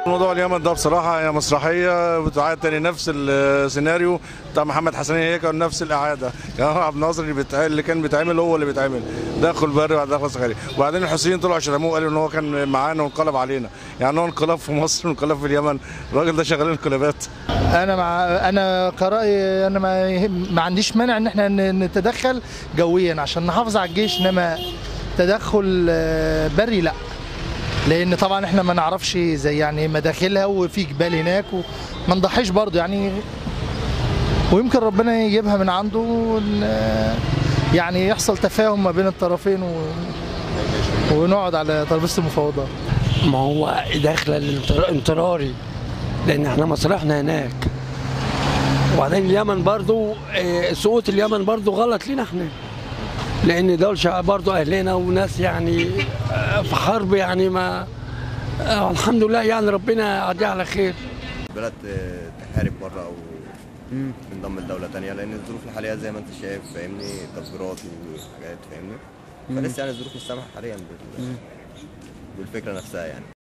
موضوع اليمن ده بصراحة هي مسرحية بتعاد تاني نفس السيناريو بتاع محمد حسنين، هي كان نفس الإعادة. يعني عبد الناصر اللي كان بيتعمل هو اللي بيتعمل، دخل بري بعد دخل صغيري. وبعدين الحسينيين طلعوا شتموه وقالوا إن هو كان معانا وانقلب علينا. يعني هو انقلاب في مصر وانقلاب في اليمن، الراجل ده شغال انقلابات. انا كرأيي انا ما عنديش مانع ان احنا نتدخل جويا عشان نحافظ على الجيش، انما تدخل بري لا، لان طبعا احنا ما نعرفش زي يعني مداخلها وفي جبال هناك وما نضحيش برضه يعني، ويمكن ربنا يجيبها من عنده يعني يحصل تفاهم ما بين الطرفين ونقعد على ترابيزه المفاوضات. ما هو داخله الاضطراري لان احنا مصالحنا هناك، وبعدين اليمن برضو سقوط اليمن برضو غلط لينا احنا، لان دول برضو اهلنا وناس يعني في حرب يعني ما الحمد لله يعني ربنا يعديها على خير. البلد تحارب بره او تنضم لدوله ثانيه، لان الظروف الحاليه زي ما انت شايف فاهمني، تفجيرات وحاجات فاهمني، فلسه يعني الظروف مش سامحه حاليا بالفكره نفسها يعني.